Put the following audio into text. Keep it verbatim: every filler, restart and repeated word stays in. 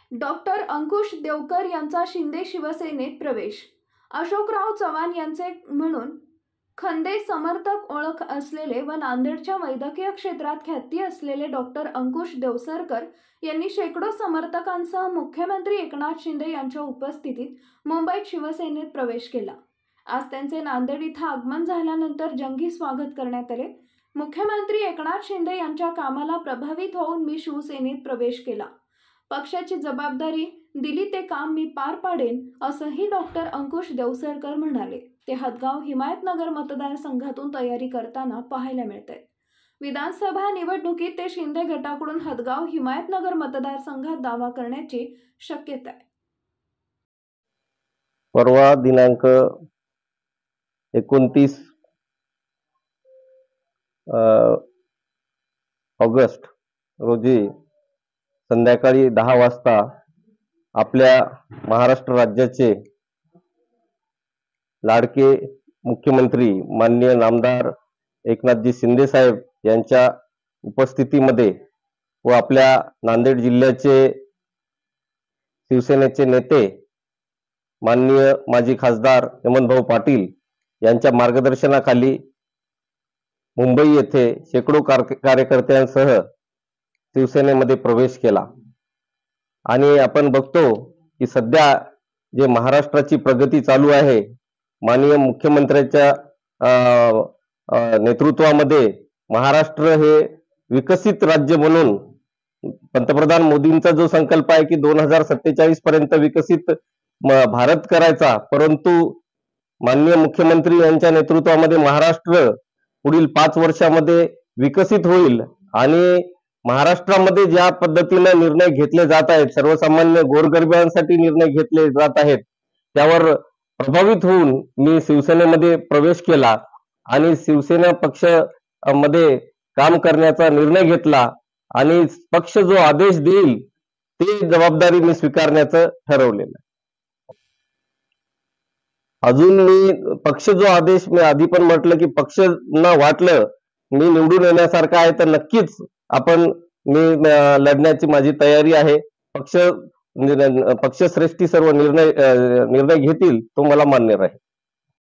Doctor अंकुश देवकर यांचा शिंदे शिवसेनेत प्रवेश। अशोकराव चव्हाण यांचे म्हणून खंदे समर्थक ओळख असलेले व नांदेडच्या वैद्यकीय क्षेत्रात ख्याती असलेले डॉक्टर अंकुश देवसरकर यांनी शेकडो समर्थकांसह मुख्यमंत्री एकनाथ शिंदे यांच्या उपस्थितीत मुंबईत शिवसेनेत प्रवेश केला। आज त्यांचे नांदेड इथं आगमन झाल्यानंतर जंगी स्वागत करण्यात आले। मुख्यमंत्री एकनाथ शिंदे यांच्या कामाला प्रभावित होऊन मी शिवसेनेत प्रवेश केला। पक्षाची जबाबदारी दिली ते काम मी पार पाडेन असंही डॉक्टर अंकुश देवसरकर म्हणाले। ते हदगाव हिमायतनगर मतदारसंघातून तयारी करताना पाहायला मिळते। विधानसभा निवडणुकीत ते शिंदे गटाकडून हदगाव हिमायतनगर मतदारसंघात दावा करण्याची शक्यता आहे। परवा दिनांक एकोणतीस ऑगस्ट रोजी संध्याकाळी दहा वाजता आपल्या महाराष्ट्र राज्याचे लाडके मुख्यमंत्री माननीय नामदार एकनाथजी शिंदे साहेब यांच्या उपस्थितीमध्ये व आपल्या नांदेड जिल्ह्याचे शिवसेनेचे नेते माननीय माजी खासदार हेमंतभाऊ पाटील यांच्या मार्गदर्शनाखाली मुंबई येथे शेकडो कार्यकर्त्यांसह शिवसेनेमध्ये प्रवेश केला। आणि आपण बघतो की सध्या जे महाराष्ट्राची प्रगती चालू आहे, माननीय मुख्यमंत्र्यांच्या नेतृत्वामध्ये महाराष्ट्र हे विकसित राज्य म्हणून पंतप्रधान मोदींचा जो संकल्प आहे की दोन हजार सत्तेचाळीस पर्यंत विकसित भारत करायचा, परंतु माननीय मुख्यमंत्री यांच्या नेतृत्वामध्ये महाराष्ट्र पुढील पाच वर्षामध्ये विकसित होईल। आणि महाराष्ट्रामध्ये ज्या पद्धतीने निर्णय घेतले जात आहेत, सर्वसामान्य गोरगरिबांसाठी निर्णय घेतले जात आहेत, त्यावर प्रभावित होऊन मी शिवसेनेमध्ये प्रवेश केला आणि शिवसेना पक्ष मध्ये काम करण्याचा निर्णय घेतला आणि पक्ष जो आदेश देईल ते जबाबदारी मी स्वीकारण्याचं ठरवलेलं आहे। अजून मी पक्ष जो आदेश मी आधी पण म्हटलं की पक्ष न वाटलं मी निवडून येण्यासारखं आहे तर नक्कीच आपण मी लढण्याची माझी तयारी आहे। पक्ष पक्षश्रेष्ठी सर्व निर्णय निर्णय घेतील तो मला मान्य राहील।